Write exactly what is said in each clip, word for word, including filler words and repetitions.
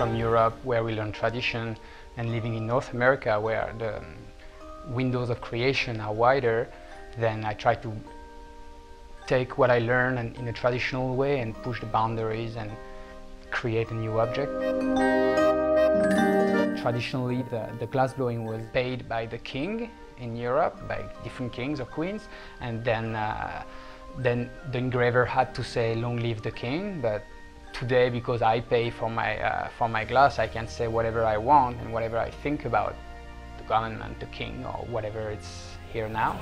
from Europe, where we learn tradition, and living in North America, where the windows of creation are wider, then I try to take what I learn and in a traditional way and push the boundaries and create a new object. Traditionally, the, the glassblowing was paid by the king in Europe, by different kings or queens, and then, uh, then the engraver had to say, "Long live the king." But today, because I pay for my, uh, for my glass, I can say whatever I want and whatever I think about the government, the king, or whatever it's here now.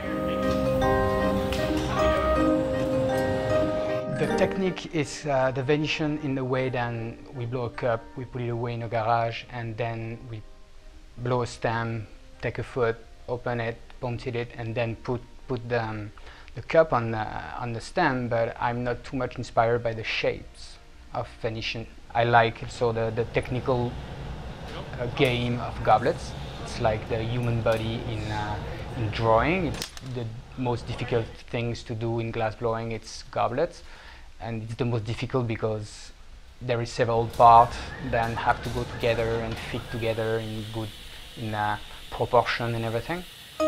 The technique is uh, the Venetian in the way that we blow a cup, we put it away in a garage, and then we blow a stem, take a foot, open it, puncture it, and then put, put the, um, the cup on the, on the stem, but I'm not too much inspired by the shapes of Venetian. I like so the, the technical uh, game of goblets. It's like the human body in, uh, in drawing. It's the most difficult things to do in glass blowing, it's goblets. And it's the most difficult because there is several parts that have to go together and fit together in good in uh, proportion and everything.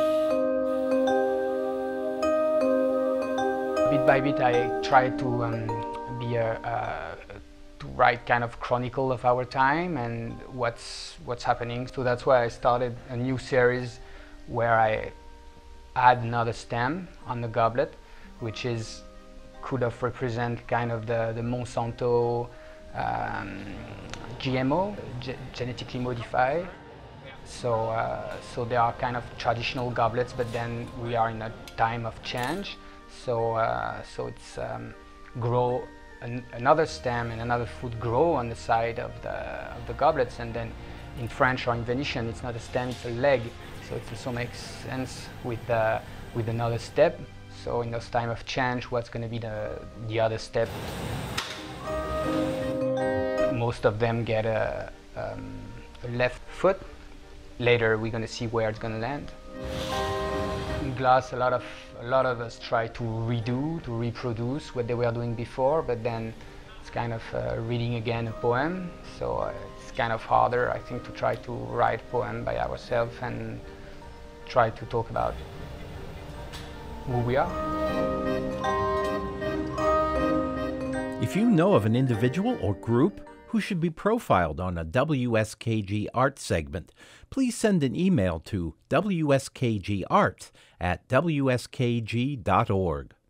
Bit by bit, I try to um, be a, uh, to write kind of chronicle of our time and what's what's happening. So that's why I started a new series where I add another stem on the goblet, which is could have represent kind of the, the Monsanto um, G M O, ge genetically modified. So, uh, so they are kind of traditional goblets, but then we are in a time of change. So, uh, so it's um, grow an, another stem and another foot grow on the side of the, of the goblets, and then in French or in Venetian, it's not a stem, it's a leg. So it also makes sense with, uh, with another step. So in this time of change, what's going to be the, the other step? Most of them get a, um, a left foot. Later we're going to see where it's going to land. In glass, a lot of, a lot of us try to redo, to reproduce what they were doing before, but then it's kind of uh, reading again a poem. So uh, it's kind of harder, I think, to try to write a poem by ourselves and try to talk about who we are. If you know of an individual or group who should be profiled on a W S K G art segment, please send an email to W S K G art at W S K G dot org.